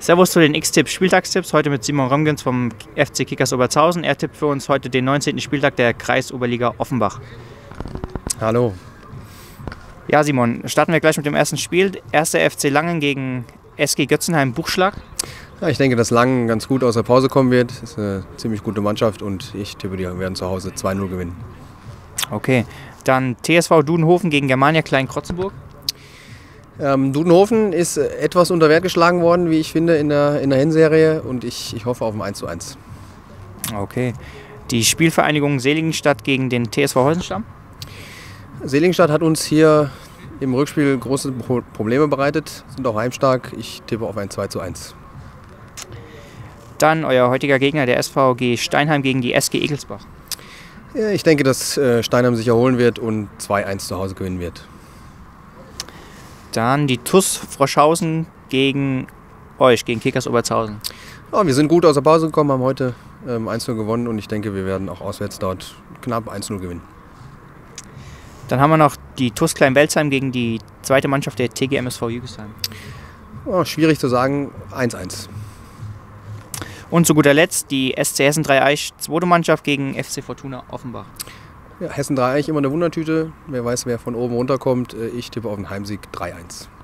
Servus zu den X-Tipps Spieltagstipps, heute mit Simon Römgens vom FC Kickers Obertshausen. Er tippt für uns heute den 19. Spieltag der Kreisoberliga Offenbach. Hallo. Ja Simon, starten wir gleich mit dem ersten Spiel. 1. FC Langen gegen SG Götzenheim Buchschlag. Ja, ich denke, dass Langen ganz gut aus der Pause kommen wird. Das ist eine ziemlich gute Mannschaft und ich tippe, die werden zu Hause 2-0 gewinnen. Okay, dann TSV Dudenhofen gegen Germania Klein-Krotzenburg. Dudenhofen ist etwas unter Wert geschlagen worden, wie ich finde, in der Hinserie und ich hoffe auf ein 1:1. Okay, die Spielvereinigung Seligenstadt gegen den TSV Heusenstamm. Seligenstadt hat uns hier im Rückspiel große Probleme bereitet, sind auch heimstark. Ich tippe auf ein 2:1. Dann euer heutiger Gegner, der SVG Steinheim gegen die SG Egelsbach. Ja, ich denke, dass Steinheim sich erholen wird und 2:1 zu Hause gewinnen wird. Dann die TuS Froschhausen gegen euch, gegen Kickers Obertshausen. Ja, wir sind gut aus der Pause gekommen, haben heute 1:0 gewonnen und ich denke, wir werden auch auswärts dort knapp 1:0 gewinnen. Dann haben wir noch die TuS Klein-Welzheim gegen die zweite Mannschaft der TGMSV Jügesheim. Ja, schwierig zu sagen, 1:1. Und zu guter Letzt die SC Hessen Dreieich, zweite Mannschaft gegen FC Fortuna Offenbach. Ja, Hessen Dreieich immer eine Wundertüte. Wer weiß, wer von oben runterkommt. Ich tippe auf einen Heimsieg 3:1.